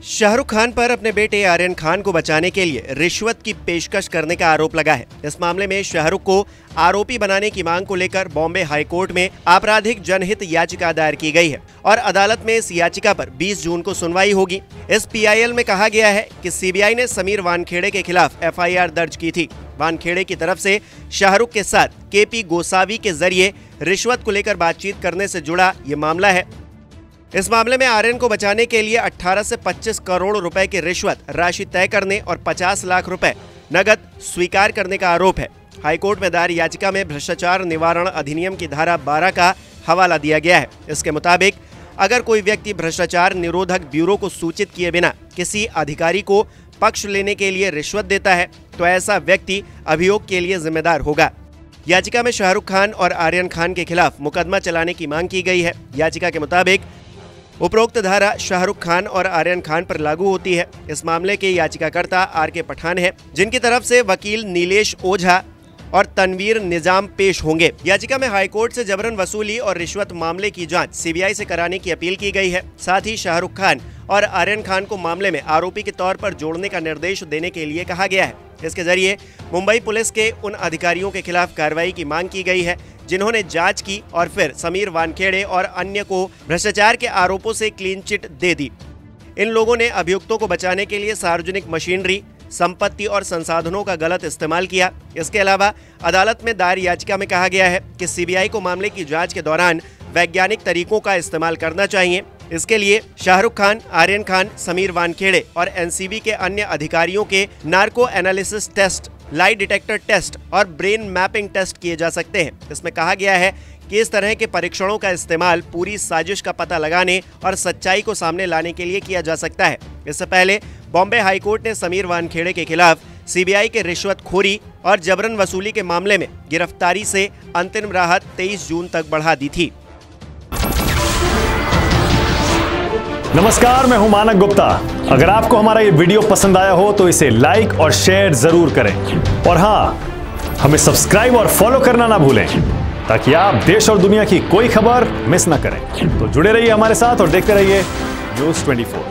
शाहरुख खान पर अपने बेटे आर्यन खान को बचाने के लिए रिश्वत की पेशकश करने का आरोप लगा है। इस मामले में शाहरुख को आरोपी बनाने की मांग को लेकर बॉम्बे हाई कोर्ट में आपराधिक जनहित याचिका दायर की गई है और अदालत में इस याचिका पर 20 जून को सुनवाई होगी। इस PIL में कहा गया है कि CBI ने समीर वानखेड़े के खिलाफ FIR दर्ज की थी। वानखेड़े की तरफ से शाहरुख के साथ KP गोसावी के जरिए रिश्वत को लेकर बातचीत करने से जुड़ा ये मामला है। इस मामले में आर्यन को बचाने के लिए 18 से 25 करोड़ रुपए की रिश्वत राशि तय करने और 50 लाख रुपए नगद स्वीकार करने का आरोप है। हाईकोर्ट में दायर याचिका में भ्रष्टाचार निवारण अधिनियम की धारा 12 का हवाला दिया गया है। इसके मुताबिक अगर कोई व्यक्ति भ्रष्टाचार निरोधक ब्यूरो को सूचित किए बिना किसी अधिकारी को पक्ष लेने के लिए रिश्वत देता है तो ऐसा व्यक्ति अभियोग के लिए जिम्मेदार होगा। याचिका में शाहरुख खान और आर्यन खान के खिलाफ मुकदमा चलाने की मांग की गई है। याचिका के मुताबिक उपरोक्त धारा शाहरुख खान और आर्यन खान पर लागू होती है। इस मामले के याचिकाकर्ता RK पठान है, जिनकी तरफ से वकील नीलेश ओझा और तनवीर निजाम पेश होंगे। याचिका में हाईकोर्ट से जबरन वसूली और रिश्वत मामले की जांच CBI से कराने की अपील की गई है। साथ ही शाहरुख खान और आर्यन खान को मामले में आरोपी के तौर पर जोड़ने का निर्देश देने के लिए कहा गया है। इसके जरिए मुंबई पुलिस के उन अधिकारियों के खिलाफ कार्रवाई की मांग की गई है जिन्होंने जांच की और फिर समीर वानखेड़े और अन्य को भ्रष्टाचार के आरोपों से क्लीन चिट दे दी। इन लोगों ने अभियुक्तों को बचाने के लिए सार्वजनिक मशीनरी, संपत्ति और संसाधनों का गलत इस्तेमाल किया। इसके अलावा अदालत में दायर याचिका में कहा गया है कि CBI को मामले की जांच के दौरान वैज्ञानिक तरीकों का इस्तेमाल करना चाहिए। इसके लिए शाहरुख खान, आर्यन खान, समीर वानखेड़े और NCB के अन्य अधिकारियों के narco analysis test, lie detector test और ब्रेन मैपिंग टेस्ट किए जा सकते हैं। इसमें कहा गया है कि इस तरह के परीक्षणों का इस्तेमाल पूरी साजिश का पता लगाने और सच्चाई को सामने लाने के लिए किया जा सकता है। इससे पहले बॉम्बे हाईकोर्ट ने समीर वानखेड़े के खिलाफ CBI के रिश्वतखोरी और जबरन वसूली के मामले में गिरफ्तारी से अंतरिम राहत 23 जून तक बढ़ा दी थी। नमस्कार, मैं हूं मानक गुप्ता। अगर आपको हमारा ये वीडियो पसंद आया हो तो इसे लाइक और शेयर जरूर करें और हाँ, हमें सब्सक्राइब और फॉलो करना ना भूलें ताकि आप देश और दुनिया की कोई खबर मिस ना करें। तो जुड़े रहिए हमारे साथ और देखते रहिए न्यूज़ 24।